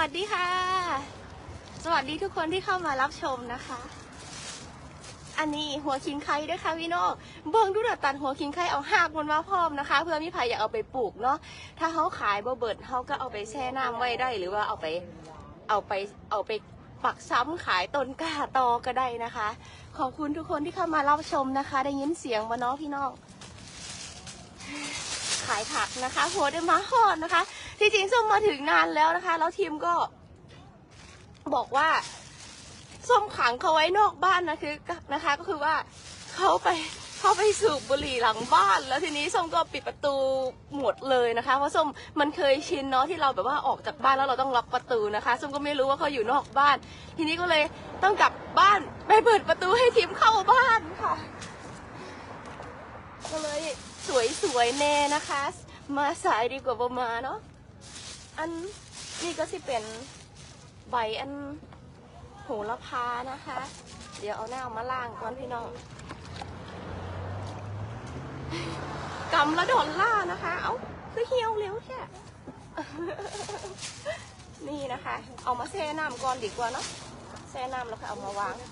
วัสดีค่ะสวัสดีทุกคนที่เข้ามารับชมนะคะอันนี้หัวขิงไข่ด้วยค่ะพี่น้องเบิ่งดูเดือดตัดหัวขิงไข่เอาหากมันมาพร้อมนะคะเพื่อมีใครอยากเอาไปปลูกเนาะถ้าเขาขายบ่เบิดเขาก็เอาไปแช่น้ำไว้ได้หรือว่าเอาไปปักซ้ำขายต้นกล้าตอก็ได้นะคะขอบคุณทุกคนที่เข้ามารับชมนะคะได้ยินเสียงมาเนาะพี่น้องขายผักนะคะหัวเดมาฮอดนะคะที่จริงส้มมาถึงนานแล้วนะคะแล้วทีมก็บอกว่าส้มขังเขาไว้นอกบ้านนะคะก็คือว่าเขาไปสูบบุหรี่หลังบ้านแล้วทีนี้ส้มก็ปิดประตูหมดเลยนะคะเพราะส้มมันเคยชินเนาะที่เราแบบว่าออกจากบ้านแล้วเราต้องล็อกประตูนะคะส้มก็ไม่รู้ว่าเขาอยู่นอกบ้านทีนี้ก็เลยต้องกลับบ้านไปเปิดประตูให้ทีมเข้าบ้านค่ะก็เลยสวยแน่นะคะมาสายดีกว่าประมาเนาะอันนี่ก็สิเป็นใบอันโหระพานะคะเดี๋ยวเอาหน้ามาล่างก่อนพี่น้องกำละ$นะคะเอาคือเหี่ยวเร็วแค่นี่นะคะเอามาแช่น้ำก่อนดีกว่าเนาะแช่น้ำแล้วก็เอามาวาง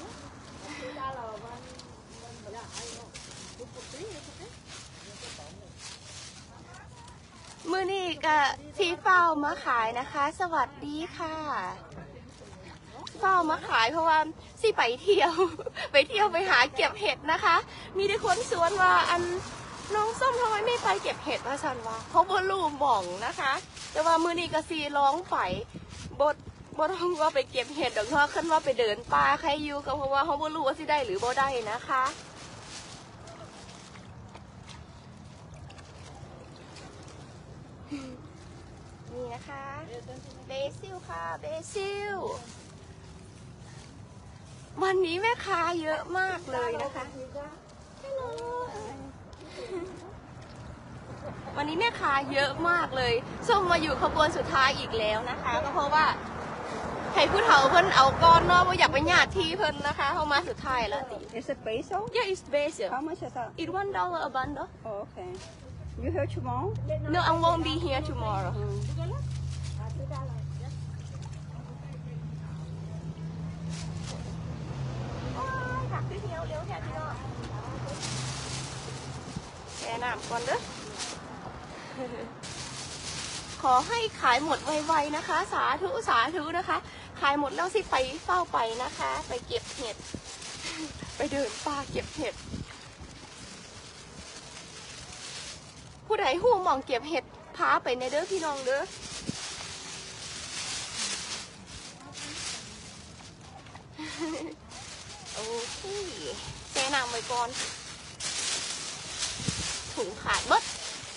มื้อนี้ก็ที่เฝ้ามาขายนะคะสวัสดีค่ะเฝ้ามาขายเพราะว่าสิไปเที่ยวไปหาเก็บเห็ดนะคะมีได้คนสวนว่าอันน้องส้มทำไมไม่ไปเก็บเห็ดว่าฉันว่าเพราะบ่รู้หม่องนะคะแต่ว่ามื้อนี้ก็สิร้องไปบ่ต้องว่าไปเก็บเห็ดดอกเนาะขึ้นว่าไปเดินป่าใครอยู่ก็เพราะว่าเขาบ่รู้ว่าสิได้หรือบ่ได้นะคะนี่นะคะเบซิลค่ะเบซิลวันนี้แม่ค้าเยอะมากเลยนะคะวันนี้แม่ค้าเยอะมากเลยส้มมาอยู่ขบวนสุดท้ายอีกแล้วนะคะก็เพราะว่าให้ผู้เฒ่าเพิ่นเอาก้อนเนาะว่าอยากไปญาติที่เพิ่นนะคะเข้ามาสุดท้ายแล้วติ Is it basil? Yeah, it's basil. How much is that? It's $1 a bundle. Oh, okay. You here tomorrow? No, I won't be here tomorrow. ผักที่เหี่ยวเร็วแค่พี่น้องแช่น้ำก่อนเด้อขอให้ขายหมดไวๆนะคะสาธุนะคะขายหมดแล้วสิไปเฝ้าไปนะคะไปเก็บเห็ดไปเดินป่าเก็บเห็ดผู้ใดหูมองเก็บเห็ดพาไปในเด้อพี่น้องเด้อโอเคแช่น้ำไว้ก่อนถุงขาดเบิด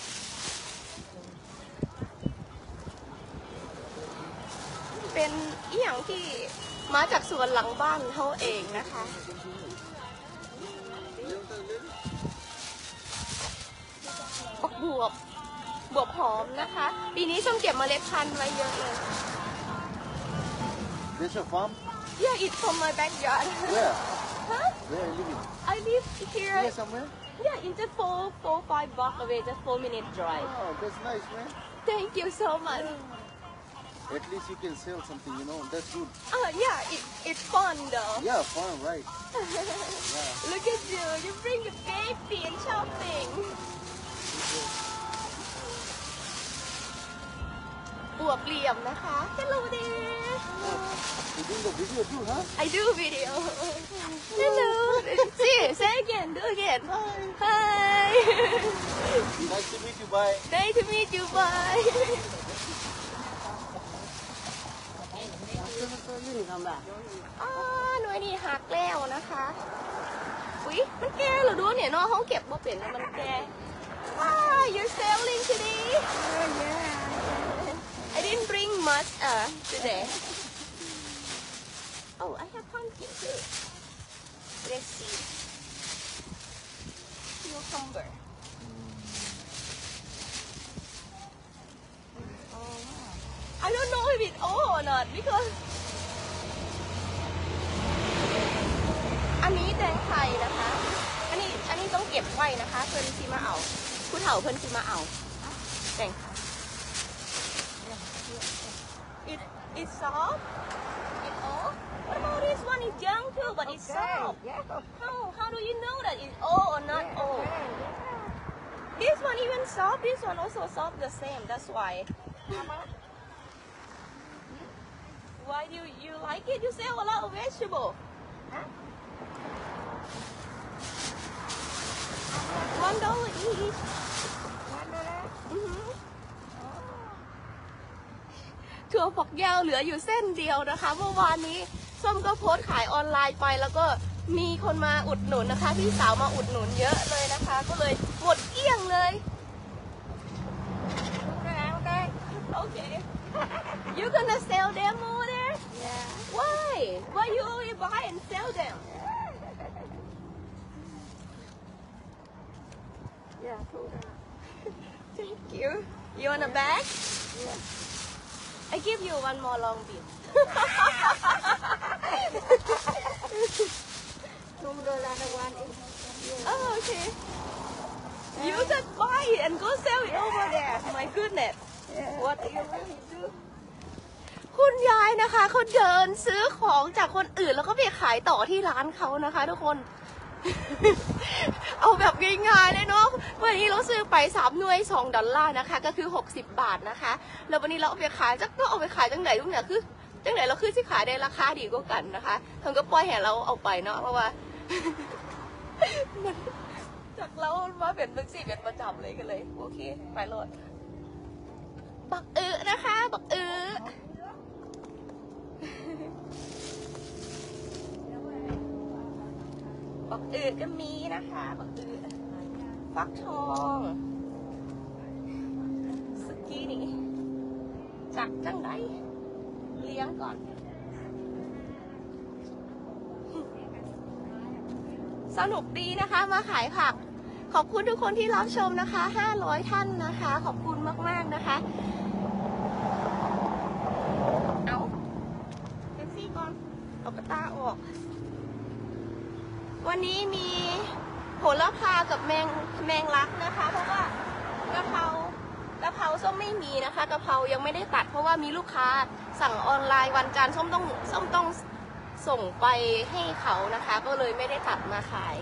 เป็นอีหยังที่มาจากสวนหลังบ้านเขาเองนะคะบวบหอมนะคะปีนี้ส้มเก็บเมล็ดพันธุ์ไว้เยอะเลย This your farm? Yeah, it's from my backyard. Where? Huh? Where are you living? I live here. Here somewhere? Yeah, it's just 5 blocks away, just 4-minute drive. Oh, that's nice, man. Thank you so much. At least you can sell something, you know. That's good. Yeah, it's fun though. Yeah, fun, right? Yeah. Look at you, you bring the baby and shopping. บวบเหลี่ยมนะคะ Hello there. You doing the video too, huh? I do video. Hello. See, say again, do again. Hi. Nice to meet you. Bye. Nice to meet you. Bye. หน่วยนี่หักแล้วนะคะอุ๊ยมันแก่เหรอดูเนี่ยเนาะเขาเก็บมาเปลี่ยนมันแก่ you're selling today I didn't bring much today oh I have pumpkin too let's see cucumber I don't know if it's old or not because อันนี้แตงไทยนะคะอันนี้ต้องเก็บไว้นะคะเพิ่นสิมาเอาผู้เฒ่าเพิ่นสิมาเอาแตงไทย It's soft. It's old. What about this one? It's young too, but it's soft. Yeah. How do you know that it's old or not old? This one even soft. This one also soft the same. That's why. Why do you like it? You sell a lot of vegetable. $1 each.ถั่วฝักยาวเหลืออยู่เส้นเดียวนะคะเมื่อวานนี้ส้มก็โพสต์ขายออนไลน์ไปแล้วก็มีคนมาอุดหนุนนะคะพี่สาวมาอุดหนุนเยอะเลยนะคะก็เลยหมดเกลี้ยงเลยโอเค You gonna sell them over there? Yeah. Why? Why you only buy and sell them? Yeah, true. Thank you. You want a bag? Yeah. I give you one more long bean. Oh, okay. You just buy it and go sell it over there. My goodness. What do you really do? คุณยายนะคะเขาเดินซื้อของจากคนอื่นแล้วก็ไปขายต่อที่ร้านเขานะคะทุกคน เอาแบบง่ายๆเลยเนาะวันนี้เราซื้อไป3 หน่วย$2นะคะก็คือ60 บาทนะคะแล้ววันนี้เราเอาไปขายก็เอาไปขายจังไหนทุกอย่างคือจังไหนเราคือที่ขายได้ราคาดีกว่ากันนะคะทางก็ปล่อยให้เราเอาไปเนาะเพราะว่า จากเรามาเป็นเป็นสี่เป็นประจำเลยกันเลยโอเคไปโหลดบักนะคะบักบักก็มีนะคะบักฟักทองสกี้นี่จากจังไหนเลี้ยงก่อนสนุกดีนะคะมาขายผักขอบคุณทุกคนที่รับชมนะคะ500 ท่านนะคะขอบคุณมากๆนะคะเอาเซ็กซี่ก่อนเอากระตาออกวันนี้มีโหระพากับแมงลักนะคะเพราะว่ากะเพราส้มไม่มีนะคะกะเพรายังไม่ได้ตัดเพราะว่ามีลูกค้าสั่งออนไลน์วันจันทร์ส้มต้องส่งไปให้เขานะคะก็เลยไม่ได้ตัดมาขาย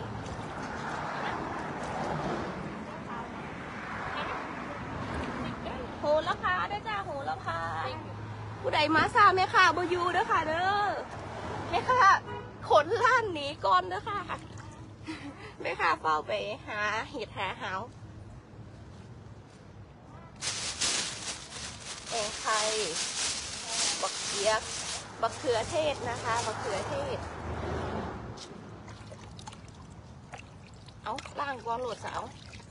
โหระพาด้วยจ้าโหระพาผู้ใดมาซาแม่ค่ะบยูเด้อค่ะเด้อแม่ค่ะขนล้านหนีก่อนเด้อค่ะแม่ค่ะเฝ้าไปหาเห็ดหาหาวแองไทยบักเขียบักเขือเทศนะคะบักเขือเทศเอาล่างก้อนโหลดสาว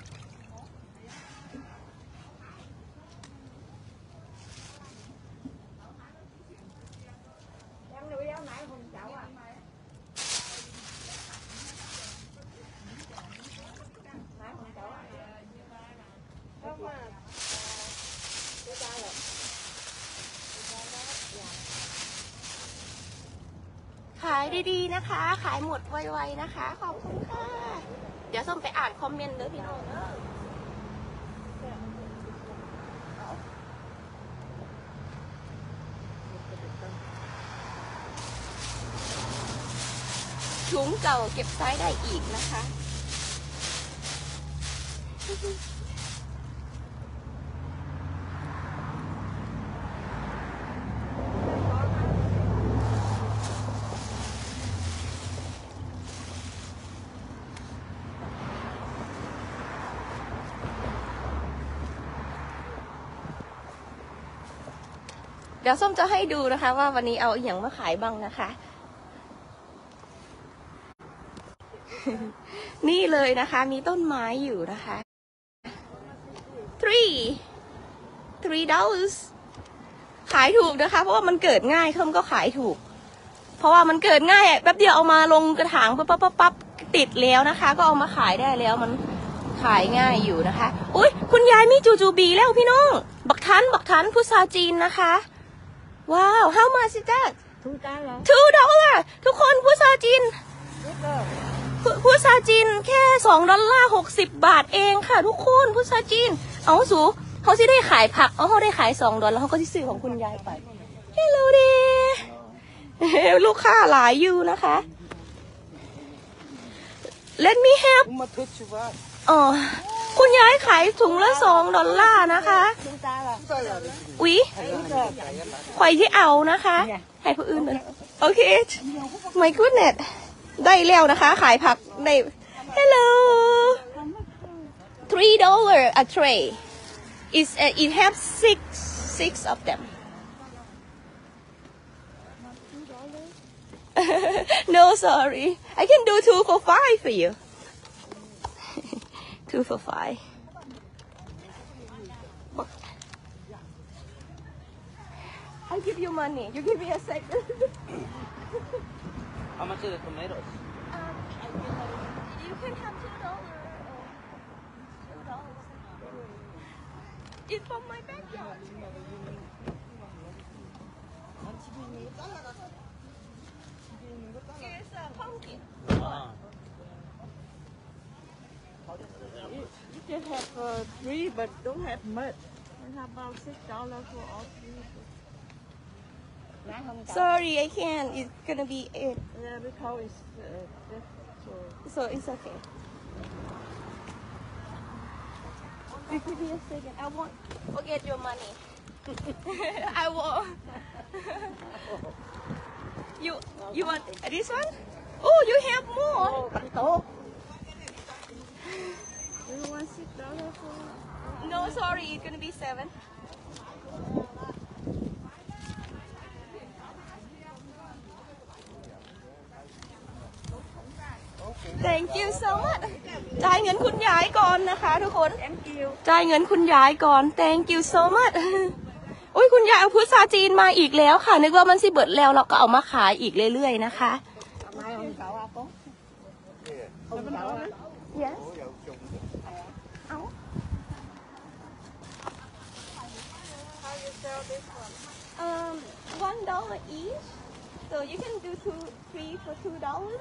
ขายดีๆนะคะขายหมดไวๆนะคะขอบคุณค่ะเดี๋ยวส้มไปอ่านคอมเมนต์เด้อพี่น้องถุงเก่าเก็บไซส์ได้อีกนะคะเดี๋ยวส้มจะให้ดูนะคะว่าวันนี้เอาอย่างมาขายบ้างนะคะ นี่เลยนะคะมีต้นไม้อยู่นะคะ$3 ขายถูกนะคะเพราะว่ามันเกิดง่ายส้มก็ขายถูกเพราะว่ามันเกิดง่ายแป๊บเดียวเอามาลงกระถางปั๊บติดแล้วนะคะก็เอามาขายได้แล้วมันขายง่ายอยู่นะคะอุ้ยคุณยายมีจูบีแล้วพี่น้องบักทันพุทราจีนนะคะว้าว how much is that $2 ทุกคนพุทราจีนพุทราจีนแค่$2 60 บาทเองค่ะทุกคนพุทราจีนเอาสูเขาสิได้ขายผักเขาได้ขาย$2แล้วเขาก็ที่ซื้อของคุณยายไป Hello there ลูกค้าหลายอยู่นะคะ Let me help Uma touch you back. อ๋อคุณยายขายถุงละ$2นะคะ อุ๊ยข่อยที่เอานะคะ ให้ผู้อื่นเลยโอเค My goodness ได้แล้วนะคะ ขายผักใน Hello $3 a tray it have six of them No sorry I can do 2 for 5 for you 2 for 5 I give you money you give me a second How much are the tomatoes? You can have $2 It's from my backyard. It's a pumpkin. You can have 3, but don't have much. And how about $6 for all 3? Sorry, I can't. It's gonna be it. Yeah, because it's So it's okay. Give me a second. I won't forget your money. I won't. You want this one? Oh, you have more. Do you want $6 for? No, sorry. It's gonna be 7. Thank you so much จ่ายเงินคุณยายก่อนนะคะทุกคน Thank you. จ่ายเงินคุณยายก่อน Thank you so much อุ้ยคุณยายเอาพุทราจีนมาอีกแล้วค่ะนึกว่ามันสิเบิดแล้วเราก็เอามาขายอีกเรื่อยๆนะคะ Mai không cậu à con? Không cậu à? Yes เอา How you sell this one? $1 each so you can do 3 for $2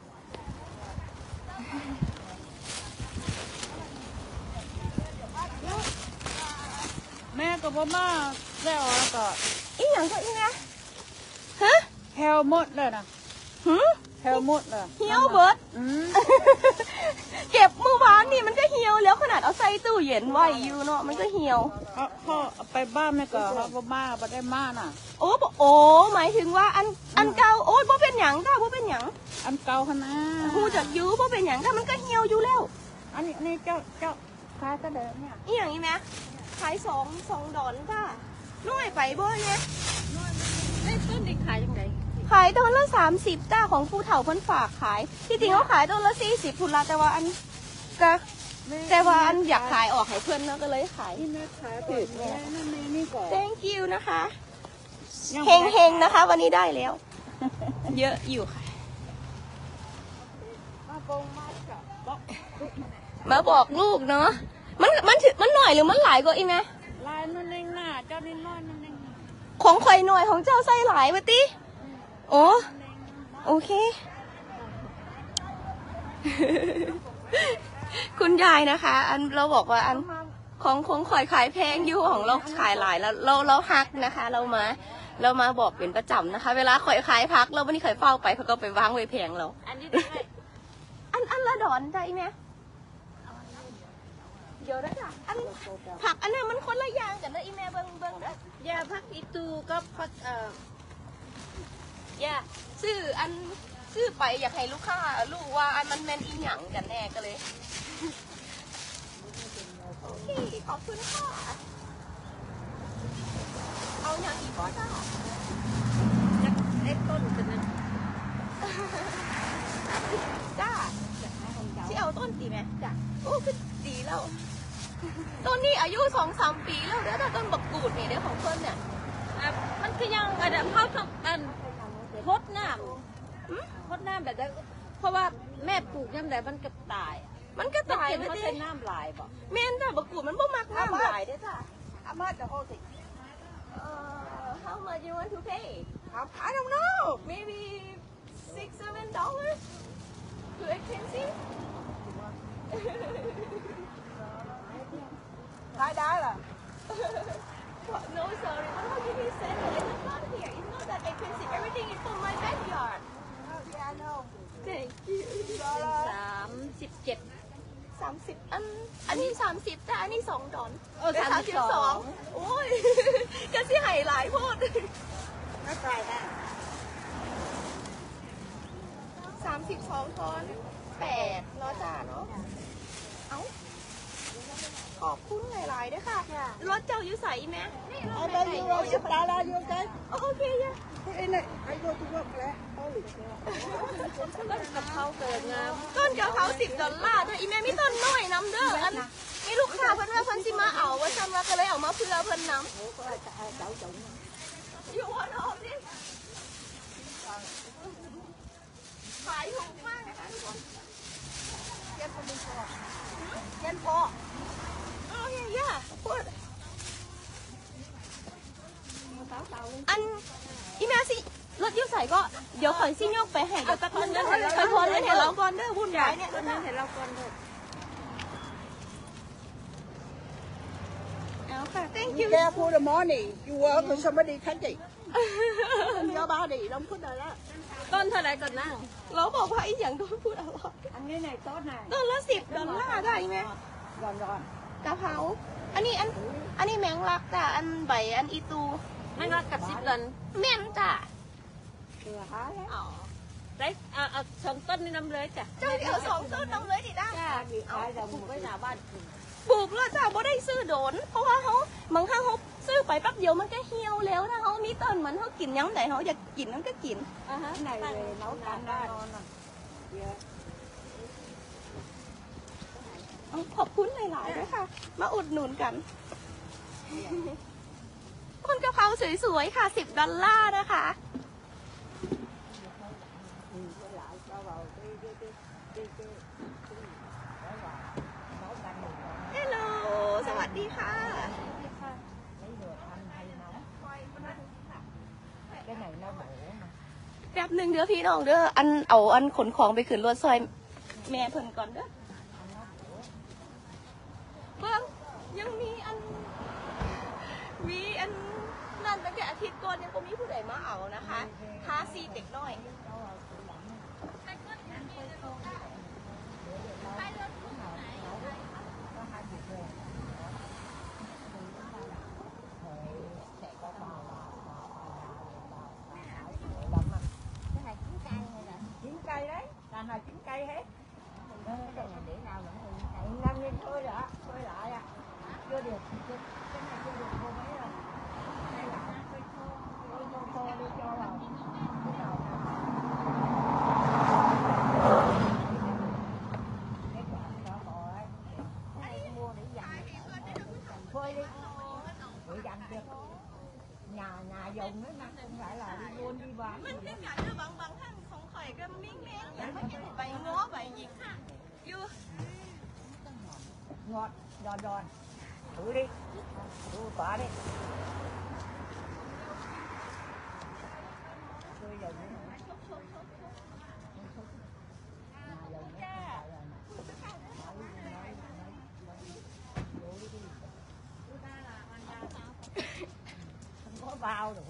แม่ก็บ่มาแล้วก็อีหยังก็อีนะฮะแฮวหมดเลยนะหืมแฮวหมดเลยเหี่ยวเบิดอืมเก็บเมื่อวานนี่มันก็เหี่ยวแล้วขนาดเอาใส่ตู้เย็นไว้อยู่เนาะมันก็เหี่ยวพ่อเอาไปบ้านแม่ก็เขาบ่มาบ่ได้มาน่ะโอ้โอ้หมายถึงว่าอันเก่าโอ้ยบ่เป็นหยังค่ะบ่เป็นหยังอันเก่าขนาดฮู้จักอยู่บ่เป็นหยังค่ะมันก็เหี่ยวอยู่แล้วอันนี้เจ้าขายก็เดิมเนี่ยอีหยังอีแม่ขาย$2ค่ะน้อยไปบ่เนี่ยได้ต้นนี้ขายยังไงขายต้นละ30จ้าของผู้เฒ่าเพิ่นฝากขายที่จริงเขาขายต้นละ40พุ่นละแต่ว่าอันอยากขายออกให้เพิ่นเนาะก็เลยขายนี่แม่ขายถูกแม่นั่นนี่ก่อน Thank you นะคะเฮงๆนะคะ วันนี้ได้แล้ว เยอะอยู่ค่ะมาโกงมากับบอกมาบอกลูกเนาะมันหน่อยหรือมันหลายกว่าอีกไหมลายนั่นเองน่ะเจ้านี่น้อยนั่นเองของข่อยหน่อยของเจ้าใส่หลายวะติโอ้โอเค คุณยายนะคะ อันเราบอกว่าอันของข่อยขายแพงอยู่ของเราขายหลายแล้วเราฮักนะคะ เรามาบอกเป็นประจำนะคะ เวลาข่อยขายพักเราวันนี้ข่อยเฝ้าไปเขาก็ไปวางไว้แพงเราอันนี้ได้อันละดอนใจไหมเดี๋ยวนะจ๊ะผักอันนั้นมันคนละอย่างกันนะอีแม่เบิ่งนะยาพักอีตูก็พักอย่าซื้อไปอยากให้ลูกค้ารู้ว่าอันมันแมนอีหยังกันแน่ก็เลยโอเคขอบคุณค่ะเอาอย่างอีกก็จ้าเล็กต้นเป็นนั้นจ้าที่เอาต้นตีไหมจ้ะโอ้คือดีแล้วต้นนี้อายุ2-3 ปีแล้วเด้อแต่ต้นบักกูดนี่เด้อของเพิ่นเนี่ยมันคือยังอันนั้นเขาทำอันพดน้ำพดน้ำแบบนั้นเพราะว่าแม่ปลูกยังไงมันก็ตายมันก็ตายมันไปใช้น้ำลายบ่แม่นจ้ะบักกูดมันบ่มักน้ำหลายเด้อจ้ะอามาจะโหสิ How much you want to pay? I don't know. Maybe $6-7. Too expensive? ขายได้ล่ะ No, sorry. What did you say? It's not here. 30อันนี้30แต่อันนี้2 ดอน 32 โอ้ยจะสิให้หลายโพดไม่ไกลได้ 32 ทอน8แล้วจ้าเนาะเอ้าขอบคุณหลายๆด้วยค่ะรถเจ้าอยู่ใสไหมนี่รถเอาไปอยู่สิบดาราอยู่กันโอเคย่ะไอ้เนี่ยไอ้โยทุกวันแล้วต้นกับเขาเกิดงามต้นกับเขา$10ด้วยอีแม่มีต้นน้อยน้ำเด้ออันมีลูกค้าเพิ่นว่าเพิ่นสิมาเอาว่าจำว่าก็เลยเอามาเพื่อเพิ่นน้ำอยู่วันออกดิขายถูกมากนะคะทุกคนเย็นพอโอเคย่าพูดอันอีแม่สิรถยุ่ใส่ก็เดี๋ยวขอยซิ่งยกไปให้เดี๋ยวแป๊บนึงนะไปพอเลยเห็นเราก่อนเด้อวุ่นวายเนี่ยคนนั้นเห็นเราก่อนเลยเอาค่ะ thank You you careful the money. You work with somebody cut it. Your body don't put that up. ต้นเท่าไรก่อนนั่งเราบอกว่าอีหยังโดนพูดอะไรอันนี้ไหนต้นไหนต้นละ$10ได้ไหมก่อนกะเพราอันนี้แมงลักจ้ะอันใบอันอีตูไม่รักกับ10 เดือนแม่นจ้ะเสือหาแล้วอ๋อได้เอา2 ต้นนี่น้ำเลยจ้ะเจ้าเดี๋ยว2 ต้นน้ำเลยดิได้จ้าเอาปลูกไว้หน้าบ้านปลูกแล้วจ้ะบ่ได้ซื้อโดน เพราะว่าเขาบางครั้งเขาซื้อไปแป๊บเดียวมันก็เหี่ยวแล้วถ้าเขามีต้นมันเขากินยังไงเขาอยากกินมันก็กินไหนเลยนอนกันได้ขอบคุณหลายๆด้วยค่ะ มาอุดหนุนกัน คนกะเพราสวยๆค่ะ$10นะคะ ฮัลโหล สวัสดีค่ะ แป๊บหนึ่งเด้อพี่น้องเด้อเอาขนของไปขึ้นรถซอยแม่เพิ่นก่อนเด้อเพิ่งยังมีนั่นตั้งแต่อาทิตย์ก่อนยังก็มีผู้ใดมาเอานะคะทาซีเด็กน้อย chín cây đấy, đàn nào 9 cây hết. Để nào nữa thì 5 nhân thôi đã, thôi lại à. Chưa được, cái này chưa được cô mấy rồi. Hay là cô đi cho vào. Cái quả đó bò ấy, mua để dành, phơi đi, để dành được. Nhà dùng đấy mà không phải là đi buôn đi bán. มันเป็นการเลือกบางท่านของข่อยก็มิ่งแม่งอย่างไม่ไปง้อไปหยิกอยู่ Ngọt, giòn, thử đi, thử quả đi. Tôi dùng nữa. Không có vào được.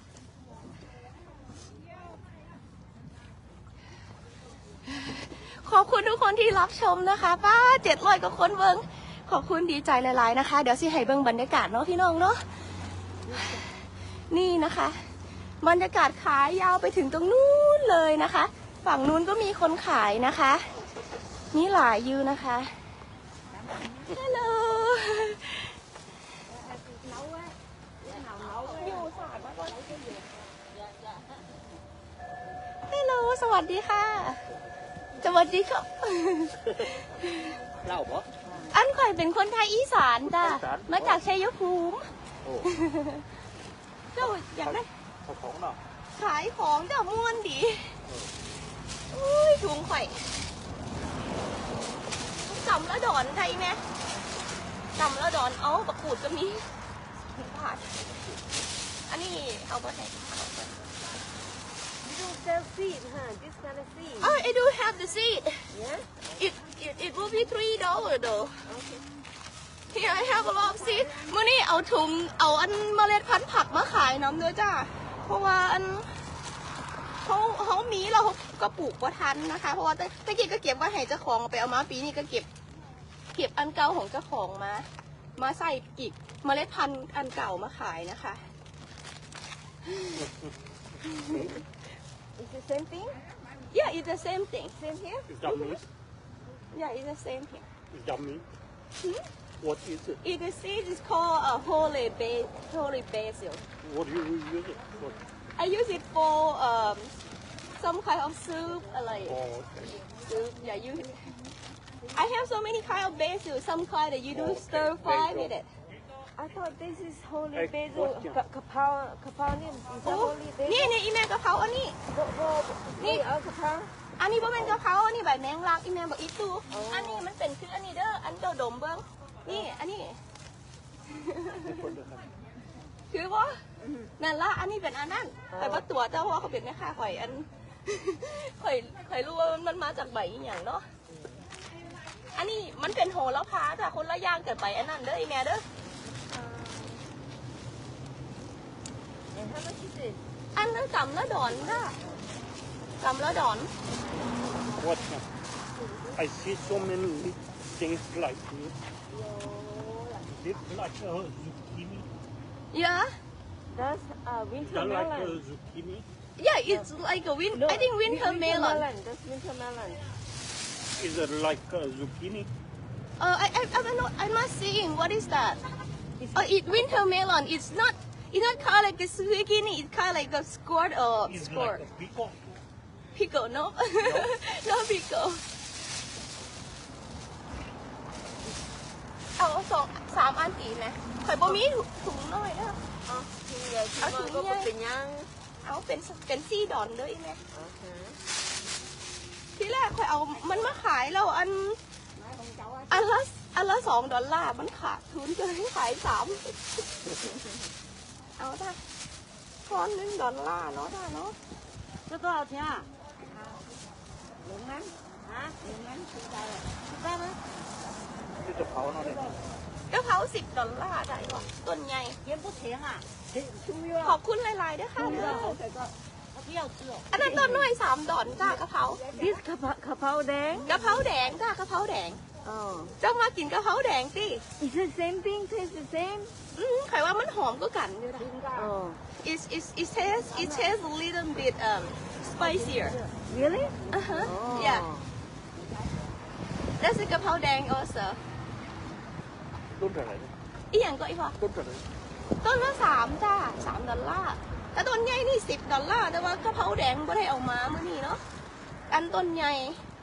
ขอบคุณทุกคนที่รับชมนะคะป้า700กว่าคนเบิ้งขอบคุณดีใจหลายๆนะคะเดี๋ยวสิให้เบิ้งบรรยากาศเนาะพี่น้องเนาะนี่นะคะ บรรยากาศขายยาวไปถึงตรงนู้นเลยนะคะ ฝั่งนู้นก็มีคนขายนะคะนี่หลายยูนะคะฮัลโหลอยู่สาดมาก่อนฮัลโหลสวัสดีค่ะสวัสดีครับเล่าบ่อันข่อยเป็นคนไทยอีสานจ้ะอีสานมาจากชัยภูมิโอ้เจ้าอยากได้เขาของเนาะขายของเจ้าม่วนดีอุ้ยถุงข่อยจำแล้วดอนไทยไหมจำแล้วดอนเอาประกูดก็มีผ่านอันนี้เอาไปไหน You sell seed, huh? This kind of seed. Oh, I do have the seed. Yeah. It will be $3 though. Okay. Here I have a lot of seed. มื้อนี้เอาถุงเอาเมล็ดพันธุ์ผักมาขายน้ำเนื้อจ้าเพราะว่าเขามีเราก็ปลูกว่าทันนะคะ เพราะว่าตะกี้ก็เก็บไว้ให้เจ้าของไปเอามาปีนี้ก็เก็บเก็บอันเก่าของเจ้าของมาใส่อีกเมล็ดพันธุ์อันเก่ามาขายนะคะ It's the same thing. Yeah it's the same thing Same here. Is that meat? Yeah it's the same thing Is that meat? What is it? it is seed is called holy basil What do you use it for? I use it for some kind of soup like Oh, okay. soup yeah you I have so many kind of basil some kind that you do stir fry with it I thought this is holy Hey, basil. what can- Kapow ni is that holy นี่ basil? นี่อีแม่กะเพราอันนี้นี่เอาkapow. อันนี้บ่เป็นกะเพราอันนี้ใบแมงลักอีแม่บอกอีตู้อันนี้มันเป็นคืออันนี้เด้ออันเจ้าดมเบิ้งนี่อันนี้ คือว่านั่นละอันนี้เป็นอันนั้นข่อยว่าตัวเจ้าว่าเขาเป็นแม่ค้าข่อยอัน ข่อยรู้ว่ามันมาจากใบอหย่างเนาะอันนี้มันเป็นโหระพาจ้ะคนละอย่างเกิดไปอันนั้นเด้ออีแม่เด้อ And how much is it? อันนั้นกำละดอนจ้ะกำละดอน What? I see so many things like this. This like zucchini. yeah That's winter That like melon. zucchini. yeah it's like a I think winter melon That's winter melon. Is it like zucchini? I'm not seeing what is that it winter melon it's not kind of like a zucchini it's kind of like a squirt or It's squirt like a pickle. pickle no no pickle เอา3 อันตีไหมข่อยบ่มีถุงน้อยเด้อ Thì giờ chị Ở mời Thủ có Nhai. một tình nhân. เอาเป็นซี่ดอนเด้ออีแม่ Okay. ที่แรกข่อยเอามันมาขายแล้วอันละ$2มันขาดทุนก็เลยขาย3เอาได้ทอน$1เนาะได้เนาะ Có多少钱啊？5蚊。啊？5蚊幾大啊？10蚊。 It's a pound on it. กะเพรา$10ได้ว่ะต้นใหญ่也不甜啊。猪肉ขอบคุณหลายๆด้วยค่ะ我不要吃哦。 อันนั้นต้นน้อย$3จ้ากะเพรา This kapow dang. กะเพราแดงจ้ากะเพราแดง Oh. เจ้ามากินกะเพราแดงสิ Is the same thing? Taste the same? ใครว่ามันหอมก็กันอยู่นะ Oh. it tastes a little bit spicier Really? uh-huh Oh. yeah that's a กะเพราแดง also Don't try it. อีหยังก็อีกพอ Don't try it. ต้นละ3จ้า$3แต่ต้นใหญ่นี่$10แต่ว่ากะเพราแดงไม่ได้เอามาเมื่อนี้เนาะอันต้นใหญ่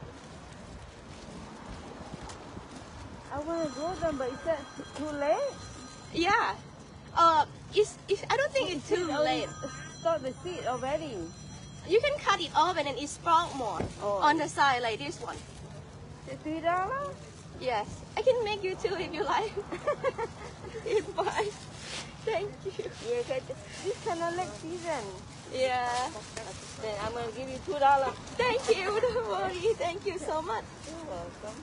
I want to go there, but is that too late? yeah it's I don't think it's too late Start the seed already. you can cut it off and then it sprout more Oh. on the side like this one $3? yes I can make you two if you like it's fine thank you Yeah, this kind of late season. yeah Then I'm going to give you $2. thank you don't worry thank you so much You're welcome.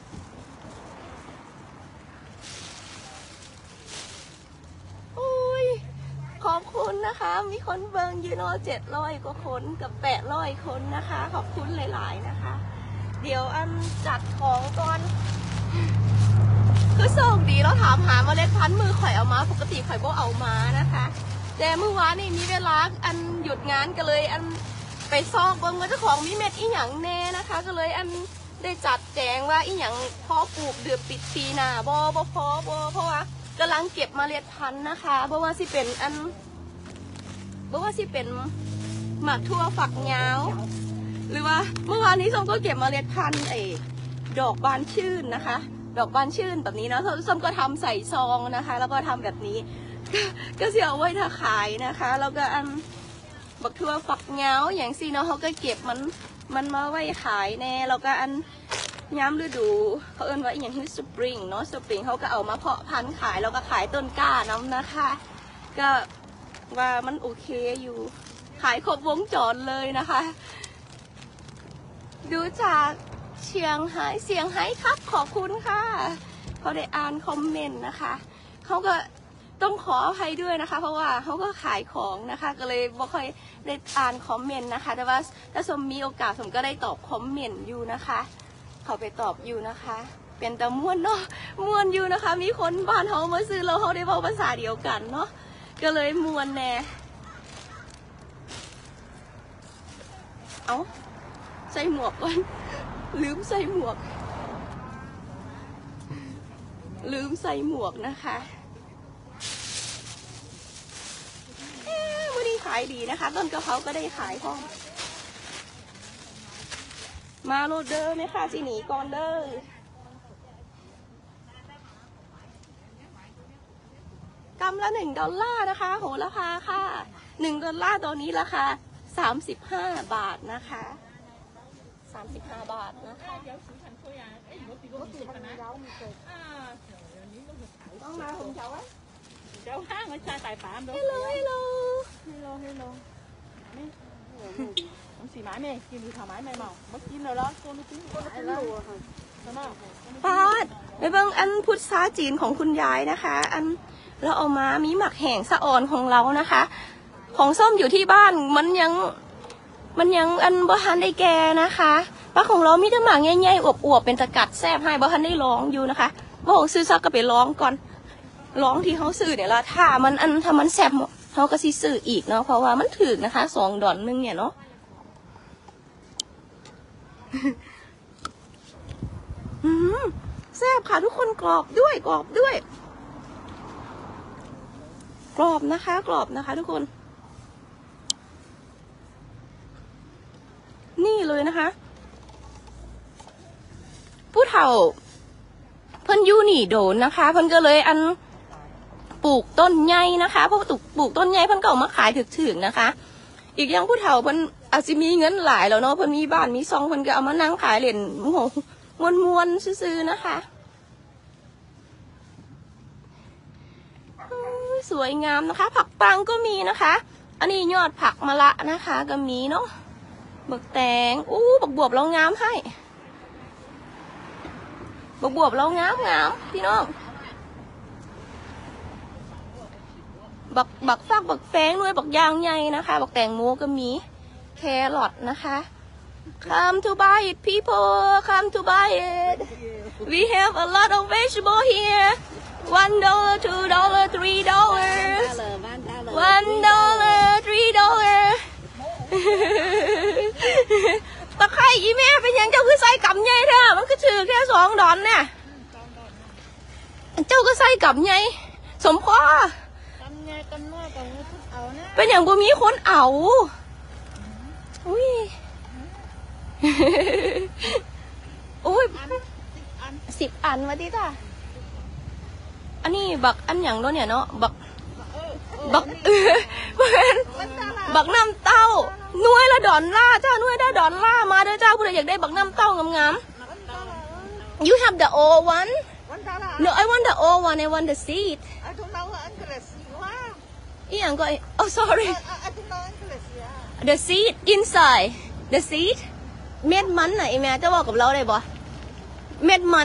อุ้ยขอบคุณนะคะ มีคนเบิงอยู่เนอะ700 กว่าคนกับ800 คนนะคะ ขอบคุณหลาย ๆ นะคะ เดี๋ยวอันจัดของก่อน คือโชคดีเราถามหาเมล็ดพันธุ์มือข่อยเอามาปกติข่อยบ่เอามานะคะ แต่เมื่อวานนี่มีเวลาอันหยุดงานก็เลยอันไปซอกเบิ่งว่าเจ้าของมีเม็ดอีหยังแน่นะคะ ก็เลยอันได้จัดแจงว่าอีหยังพอปลูกเดือนปิดปีหน้าบ่พอเพราะว่ากำลังเก็บเมล็ดพันธุ์นะคะเพราะว่าสิเป็นหมากทั่วฝักยาว หรือว่าเมื่อวานนี้ส้มก็เก็บเมล็ดพันธุ์ดอกบานชื่นนะคะ ดอกบานชื่นแบบนี้นะส้มก็ทำใส่ซองนะคะ แล้วก็ทำแบบนี้ ก็เสียเอาไว้ถ้าขายนะคะ แล้วก็อันบักทั่วฝักยาวอย่างซีเนาะเขาก็เก็บมันมาไว้ขายแน่แล้วก็อันย้ำฤดูเขาเอิ้นว่าอย่างที่สปริงเนาะสปริงเขาก็เอามาเพาะพันธุ์ขายแล้วก็ขายต้นกล้าน้ำนะคะ ก็ว่ามันโอเคอยู่ขายครบวงจรเลยนะคะ ดูจากเสียงไฮ้ครับขอบคุณค่ะเขาได้อ่านคอมเมนต์นะคะเขาก็ต้องขออภัยด้วยนะคะ เพราะว่าเขาก็ขายของนะคะ ก็เลยบ่ค่อยได้อ่านคอมเมนต์นะคะ แต่ว่าถ้าสมมีโอกาสสมก็ได้ตอบคอมเมนต์อยู่นะคะเขาไปตอบอยู่นะคะเป็นแต่ม่วนเนาะม่วนอยู่นะคะ มีคนบ้านเขามาซื้อเราเขาได้เว้าภาษาเดียวกันเนาะก็เลยม่วนแน่เอาใส่หมวกก่อนลืมใส่หมวกนะคะวันนี้ขายดีนะคะต้นกะเพราก็ได้ขายพร้อมมาโรดเดอร์ไหมคะสิหนีก่อนเด้อกำละ$1นะคะโหราคาค่ะ$1ตัวนี้ราคา35 บาทนะคะ35 บาทนะคะต้องมาผมเจ้าไว้ cháu hát ở xa tài phạm đó hello ông xì mãi mày kêu đi thảo mãi mày màu mất chim rồi đó cô nó tiếng cô nó lùa đúng không ปาดไปเบิ่งอันพุทธาจีนของคุณยายนะคะอันเราเอามามีหมักแห้งสะอ่อนของเรานะคะ ของส้มอยู่ที่บ้านมันยังอันบ่ทันได้แก่นะคะป้าของเรามีแต่หมากใหญ่ๆอวบๆเป็นตะกัดแซ่บให้บ่ทันได้ร้องอยู่นะคะบ่ของซื้อซักก็ไปร้องก่อนร้องที่เขาซื้อเนี่ยละถ้ามันแซ่บเขาก็สิซื้ออีกเนาะเพราะว่ามันถึกนะคะ$2นึงเนี่ยเนาะ แซ่บค่ะทุกคนกรอบด้วยกรอบนะคะทุกคนนี่เลยนะคะผู้เฒ่าเพิ่นอยู่นี่โดนนะคะเพิ่นก็เลยอันปลูกต้นใหญ่นะคะเพราะปลูกต้นใหญ่เพิ่นก็เอามาขายถึกๆนะคะอีกอย่างผู้เฒ่าเพิ่นอาจจะมีเงินหลายแล้วเนาะเพิ่นมีบ้านมีซองเพิ่นก็เอามานั่งขายเหรียญมวนซื้อๆนะคะสวยงามนะคะผักปังก็มีนะคะอันนี้ยอดผักมะละนะคะก็มีเนาะบักแตงบักบวบเรางามให้บักบวบเรางามพี่น้องบักฟักบักแฟงด้วยบักยางใหญ่นะคะบักแตงโมก็มีแครอทนะคะ Come to buy it people come to buy it we have a lot of vegetable here $1 $2 $3 $1 $3 ตะไคร้ยี่แม่เป็นยังเจ้าคือใส่กับใหญ่เถอะมันก็ถือแค่$2เนี่ยเจ้าก็ใส่กับใหญ่สมพอเป็นอย่างบ่มีคนเอาอุ้ย10 อันมาดิจ้ะอันนี้บักอันอย่างเนาะเนี่ยเนาะบักน้ำเต้าหน่วยละ$1จ้าหน่วยได้$1มาเด้อจ้าผู้ใดอยากได้บักน้ำเต้างามๆ You have the old one No I want the old one I want the seed I don't know English อีหยังก็Oh sorry I don't know English The seed inside The seed เม็ดมันน่ะไอ้แม่จะบอกกับเราได้บ่เม็ดมัน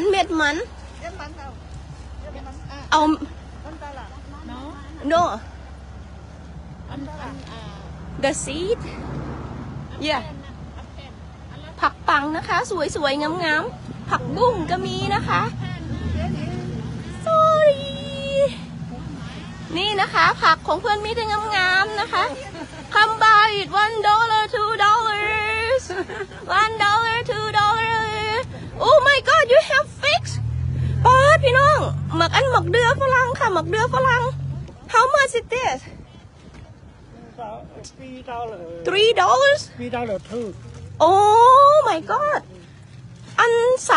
เอา No The seed Yeah ผักปังนะคะสวยๆงามๆผักบุ้งก็มีนะคะ Sorry นี่นะคะผักของเพื่อนมีแต่งามๆนะคะ Come buy it $1 $2 $1 $2 Oh my God you have fix ป๊าดพี่น้องหมักเดือฝรั่งค่ะหมักเดือฝรั่ง How much is this $3 too Oh my God อัน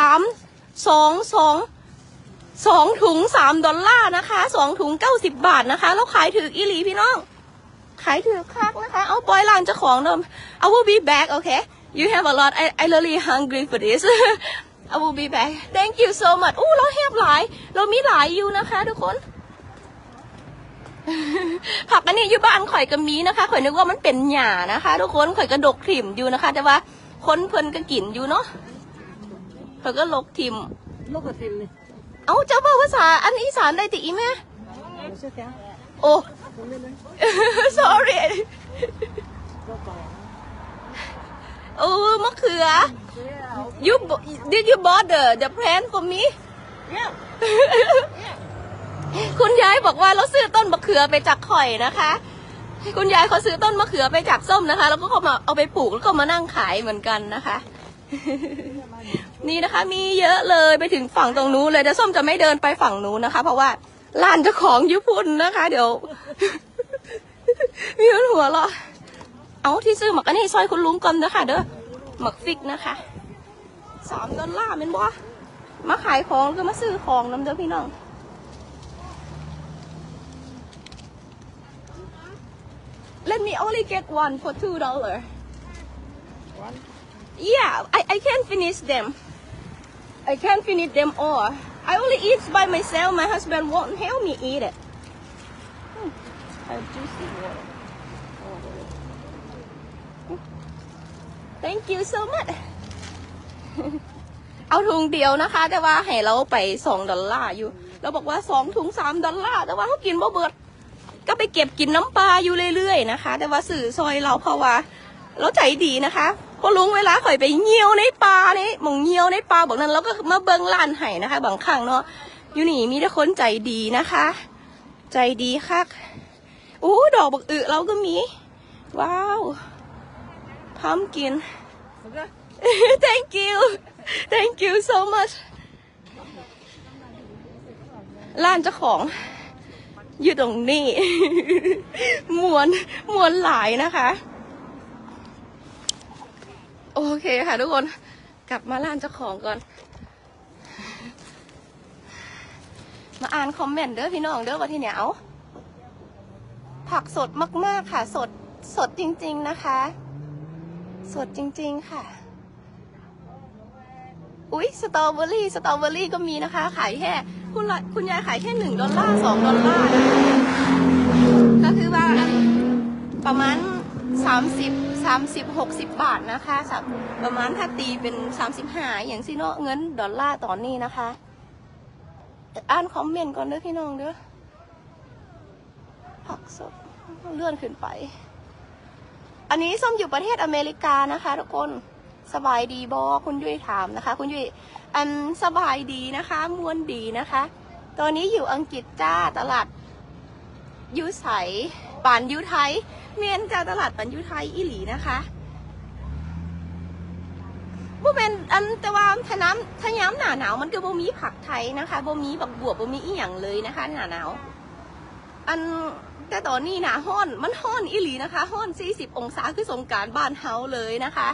2 ถุง$3นะคะ2 ถุง90 บาทนะคะแล้วขายถืออีหลีพี่น้องขายถือคักนะคะเอาปล่อยร้านเจ้าของเดิม I will be back okay you have a lot I really hungry for this I will be back thank you so much เราแฮบหลายเรามีหลายอยู่นะคะทุกคน ผักอันนี้อยู่บ้านข่อยก็มีนะคะข่อยนึกว่ามันเป็นหญ้านะคะทุกคนข่อยก็ดกถิ่มอยู่นะคะแต่ว่าคนเพิ่นก็กินอยู่เนาะข่อยก็ลกถิ่มเอ้าเจ้าภาษาอันอีสานได้ติอีแม่โอ้ sorry มะเขือ did you bought the plant for me คุณยายบอกว่าเราซื้อต้นมะเขือไปจากข่อยนะคะ คุณยายเขาซื้อต้นมะเขือไปจากส้มนะคะ แล้วก็เขามาเอาไปปลูกแล้วก็มานั่งขายเหมือนกันนะคะ นี่นะคะมีเยอะเลยไปถึงฝั่งตรงนู้นเลยแต่ส้มจะไม่เดินไปฝั่งนู้นนะคะ เพราะว่าร้านเจ้าของญี่ปุ่นนะคะ เดี๋ยว มีคนหัวเราะเอาที่ซื้อหมักอันนี้ซอยคุณลุงก่อนนะคะเด้อหมักฟิกนะคะ$3เป็นบ่มาขายของก็มาซื้อของน้ำเด้อพี่น้อง Let me only get one for $2. Yeah, I can't finish them. I can't finish them all. I only eat by myself. My husband won't help me eat it. I have juicy water. Thank you so much. เอาถุงเดียวนะคะแต่ว่าให้เราไป$2อยู่เราบอกว่า2 ถุง$3แต่ว่าเขากินบ่เบิดก็ไปเก็บกินน้ำปลาอยู่เรื่อยๆนะคะแต่ว่าสื่อซอยเราเพราะว่าเราใจดีนะคะพอลุงเวลาข่อยไปเงี่ยวในปลาเนี่ยมองเงี่ยวในปลาบอกนั้นเราก็มาเบิ้งร้านไห้นะคะบางครั้งเนาะอยู่นี่มีแต่คนใจดีนะคะใจดีค่ะโอ้ดอกบักอึเราก็มีว้าวพร้อมกิน Thank you so much ร้านเจ้าของอยู่ตรงนี้ มวนหลายนะคะ โอเคค่ะทุกคนกลับมาร้านเจ้าของก่อน มาอ่านคอมเมนต์เด้อพี่น้องเด้อว่าที่เหนียวผักสดมากๆค่ะสดจริงๆนะคะสดจริงๆค่ะอุ๊ยสตรอเบอรี่ก็มีนะคะขายแค่คุณยายขายแค่$1 $2นะคะก็คือว่าประมาณ30 60 บาทนะคะประมาณถ้าตีเป็น35อย่างซิโนเงิน$ตอนนี้นะคะอ่านคอมเมนต์ก่อนเด้อพี่น้องเด้อผักสดเลื่อนขึ้นไปอันนี้ส้มอยู่ประเทศอเมริกานะคะทุกคนสบายดีบอคุณยุ้ยถามนะคะคุณยุ้ยสบายดีนะคะมวนดีนะคะตอนนี้อยู่อังกฤษจ้าตลาดยูไสป่านยูไทยเมียนจ้าตลาดป่านยูไทยอิหลีนะคะบ่เป็นแต่ว่าถ้าย้ำหนาหนาวมันก็บ่มีผักไทยนะคะบ่มีบักบวบบ่มีอีหยังเลยนะคะหนาหนาวแต่ตอนนี้หนาฮ้อนมันฮ้อนอิหลีนะคะฮ้อน40 องศาคือสงกรานต์บ้านเฮาเลยนะคะ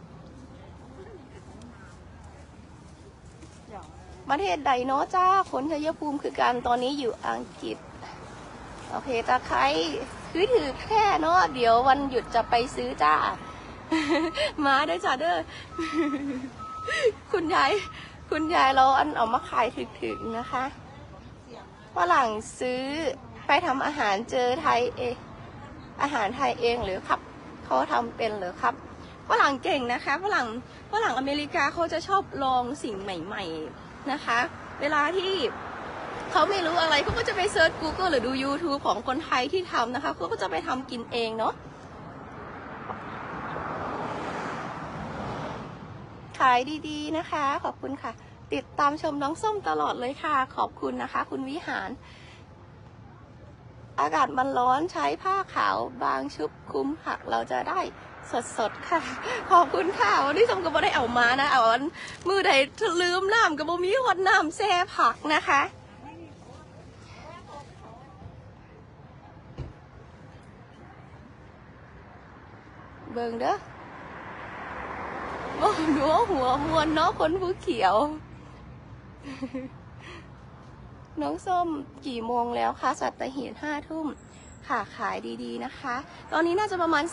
ประเทศใดเนาะจ้าคนชัยภูมิคือกันตอนนี้อยู่อังกฤษโอเคตะไคร้คือถือแค่เนาะเดี๋ยววันหยุดจะไปซื้อจ้า มาเด้อจ้าเด้อ คุณยายเราเอามาขายถึงๆนะคะฝรั่งซื้อไปทำอาหารเจอไทยเองอาหารไทยเองหรือครับเขาทำเป็นหรือครับฝรั่งเก่งนะคะฝรั่งอเมริกาเขาจะชอบลองสิ่งใหม่ๆนะคะเวลาที่เขาไม่รู้อะไรเขาก็จะไปเซิร์ช Google หรือดู YouTube ของคนไทยที่ทำนะคะเขาก็จะไปทำกินเองเนาะขายดีๆนะคะขอบคุณค่ะติดตามชมน้องส้มตลอดเลยค่ะขอบคุณนะคะคุณวิหารอากาศมันร้อนใช้ผ้าขาวบางชุบคลุมผักเราจะได้สดๆค่ะขอบคุณค่ะวันนี้ส้มก็ไม่ได้เอามานะเอามือใดลืมน้ำกับบ่มีหดน้ำแช่ผักนะคะเบิ่งเด้อโอ้ดูหัวมวนเนาะคนผู้เขียว น้องส้มกี่โมงแล้วคะสัตหีบ5 ทุ่มค่ะขายดีๆนะคะตอนนี้น่าจะประมาณ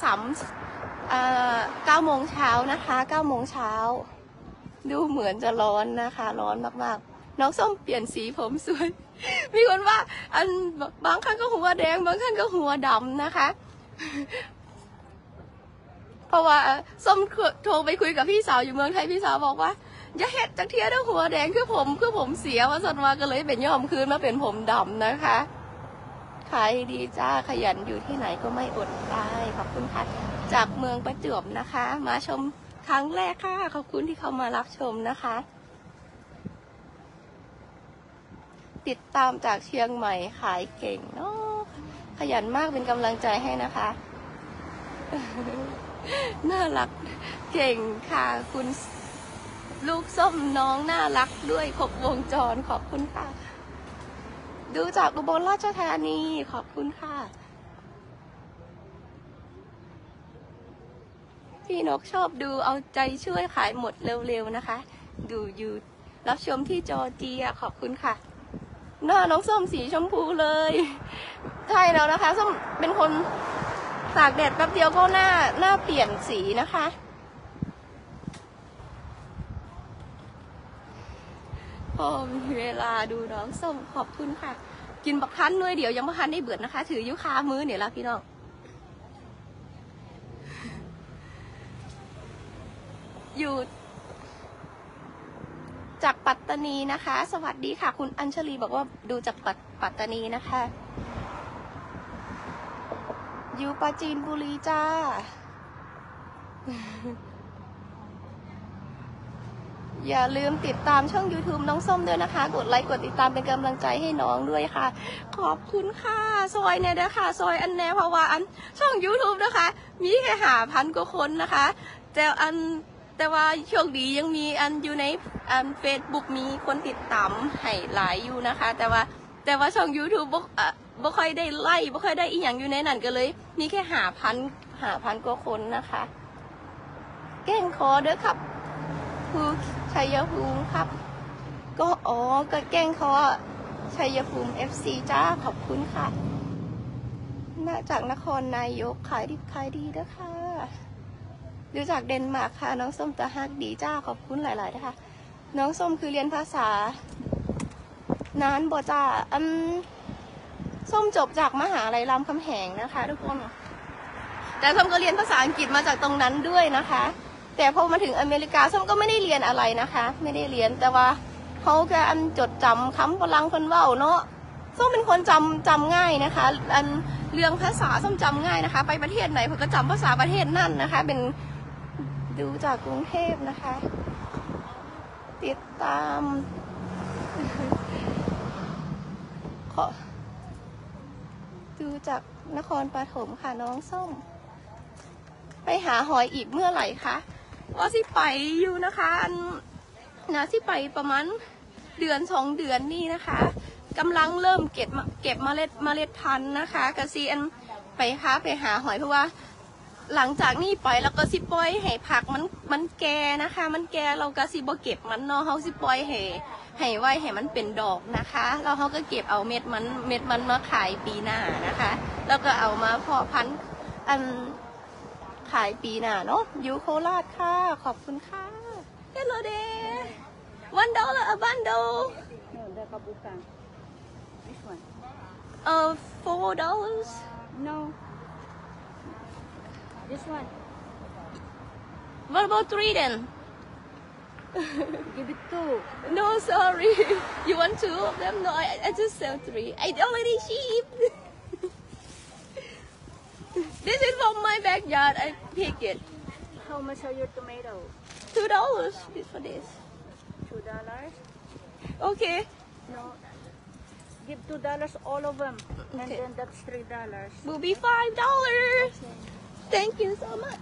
9 โมงเช้านะคะ9 โมงเช้าดูเหมือนจะร้อนนะคะร้อนมากๆน้องส้มเปลี่ยนสีผมสวย มีคนว่าบางครั้งก็หัวแดงบางครั้งก็หัวดำนะคะ เพราะว่าส้มโทรไปคุยกับพี่สาวอยู่เมืองไทยพี่สาวบอกว่าอย่าเห็ดจากเทียด้วยหัวแดงคือผมเสียว่าสันมาก็เลยเป็นย่อมคืนมาเป็นผมดำนะคะขายดีจ้าขยันอยู่ที่ไหนก็ไม่อดตายขอบคุณค่ะจากเมืองประจวบนะคะมาชมครั้งแรกค่ะขอบคุณที่เข้ามารับชมนะคะติดตามจากเชียงใหม่ขายเก่งเนาะขยันมากเป็นกำลังใจให้นะคะ น่ารักเก่งค่ะคุณลูกส้มน้องน่ารักด้วยครบวงจรขอบคุณค่ะ ดูจากอุบลราชธานีขอบคุณค่ะพี่นกชอบดูเอาใจช่วยขายหมดเร็วๆนะคะ ดูอยู่รับชมที่จอร์เจียขอบคุณค่ะหน้าน้องส้มสีชมพูเลยใช่แล้วนะคะส้มเป็นคนตากแดดแป๊บเดียวก็หน้าเปลี่ยนสีนะคะพอมีเวลาดูน้องส้มขอบคุณค่ะกินบักคั้นด้วยเดี๋ยวยังบักคั้นได้เบื่อนะคะถือยุคามือเนี่ยละพี่น้องอยู่จากปัตตานีนะคะ สวัสดีค่ะคุณอัญชลีบอกว่าดูจากปัตตานีนะคะอยู่ปราจีนบุรีจ้า อย่าลืมติดตามช่อง YouTube น้องส้มด้วยนะคะกดไลค์กดติดตามเป็นกำลังใจให้น้องด้วยค่ะขอบคุณค่ะซอยเนี่ยนะคะซอยอันแน่เพราะว่าอันช่อง YouTube นะคะมีแค่5,000 กว่าคนนะคะแต่ว่าโชคดียังมีอันอยู่ในเฟซบุ๊กมีคนติดตามให้หลายอยู่นะคะแต่ว่าช่อง YouTube บ่ค่อยได้ไล่บ่ค่อยได้อีหยังอยู่ในนั้นก็เลยมีแค่5,000 กว่าคนนะคะแก้งคอเด้อครับคือชัยภูมิครับก็แก้งคอชัยภูมิ FC จ้าขอบคุณค่ะมาจากนครนายกขายดิบขายดีเด้อค่ะดูจากเดนมาร์กค่ะน้องส้มตะฮักดีจ้าขอบคุณหลายๆนะคะน้องส้มคือเรียนภาษานานบ่จ้าส้มจบจากมหาลัยรามคำแหงนะคะทุกคนแต่ส้มก็เรียนภาษาอังกฤษมาจากตรงนั้นด้วยนะคะแต่พอมาถึงอเมริกาส้มก็ไม่ได้เรียนอะไรนะคะไม่ได้เรียนแต่ว่าเขาแค่จดจำคำฝรั่งคนเว้าเนาะส้มเป็นคนจำง่ายนะคะเรื่องภาษาส้มจำง่ายนะคะไปประเทศไหนผมก็จำภาษาประเทศนั่นนะคะเป็นดูจากกรุงเทพนะคะติดตามดูจากนครปฐมค่ะน้องส้มไปหาหอยอีกเมื่อไหร่คะว่าสิไปอยู่นะคะสิไปประมาณเดือน2 เดือนนี่นะคะกำลังเริ่มเก็บเมล็ดพันธุ์นะคะกะซีไปหาหอยเพราะว่าหลังจากนี้ไปแล้วก็สิปล่อยให้ผักมันแก่นะคะมันแก่เราก็สิบ่เก็บมันเนาะเขาสิปล่อยให้ไว้ให้มันเป็นดอกนะคะแล้วเขาก็เก็บเอาเม็ดมันมาขายปีหน้านะคะแล้วก็เอามาเพาะพันธุ์ขายปีหน้าเนาะอยู่โคราชค่ะขอบคุณค่ะ Hello there $1 a bundle No, the kabukan. This one. $4 No. This one. What about 3 then Give it 2. No sorry you want 2 of them no I just sell 3 I already cheap This is from my backyard I pick it How much are your tomato? $2 for this $2. Okay No. Give $2 all of them, and Okay. then that's $3. will be $5 Thank you so much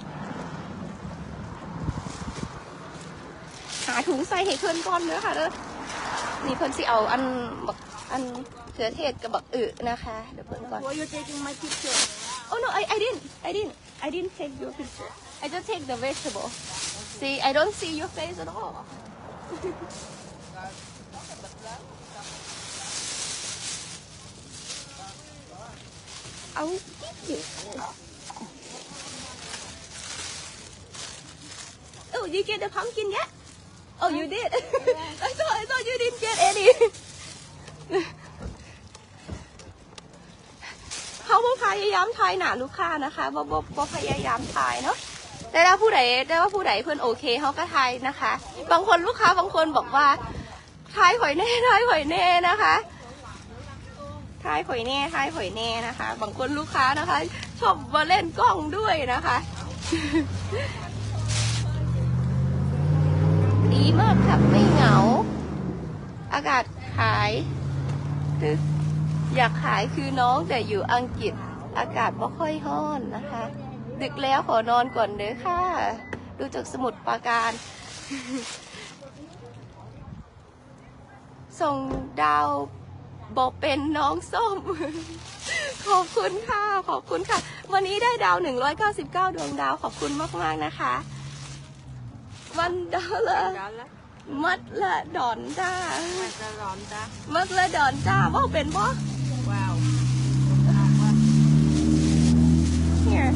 หาถุงใส่ให้เพื่อนก่อนเด้อค่ะเด้อนี่เพื่อนสิเอาอันเขือเทศกับบักอึนะคะเดี๋ยวเพื่อนก่อน Why are you taking my picture? Oh no I didn't take your picture I just take the vegetable See I don't see your face at all เอาอยู่Oh you get the pumpkin yet Oh you did I thought you didn't get any เขาพยายามทายหนาลูกค้านะคะบ่พยายามทายเนาะแต่ว่าผู้ใดเพื่อนโอเคเขาก็ทายนะคะ บางคนลูกค้าบางคนบอกว่าทายหอยแน่นะคะทายหอยแน่นะคะ บางคนลูกค้านะคะชอบมาเล่นกล้องด้วยนะคะ ดีมากครับไม่เหงา อากาศขายดึกอยากขายคือน้องแต่อยู่อังกฤษอากาศไม่ค่อยร้อนนะคะ ดึกแล้วขอนอนก่อนเด้อค่ะ ดูจากสมุดปราการ ส่งดาวบอกเป็นน้องส้ม ขอบคุณค่ะ ขอบคุณค่ะ วันนี้ได้ดาว199ดวงดาวขอบคุณมากๆนะคะวันดาวละ đó là มัดละดอนจ้า mà ta lòn ta มัดละดอนจ้าว่าเป็นบ่ wow Here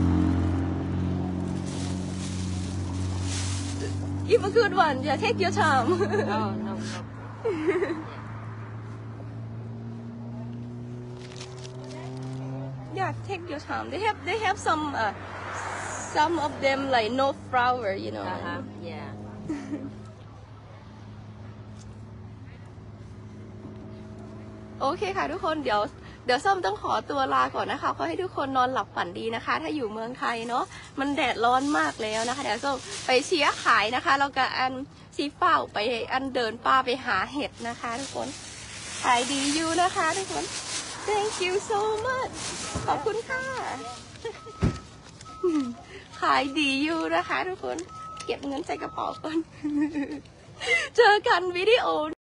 Give a good one yeah take your time oh no yeah take your time they have some of them like no flower you know yeah โอเคค่ะทุกคนเดี๋ยวส้มต้องขอตัวลาก่อนนะคะขอให้ทุกคนนอนหลับฝันดีนะคะ ถ้าอยู่เมืองไทยเนาะมันแดดร้อนมากแล้วนะคะเดี๋ยวส้มไปเชียร์ขายนะคะแล้วก็อันซีเฝ้าไปอันเดินป่าไปหาเห็ดนะคะทุกคนขายดีอยู่นะคะทุกคน thank you so much ขอบคุณค่ะ ขายดีอยู่นะคะทุกคนเก็บเงินใส่กระเป๋าก่อน เจอกันวิดีโอ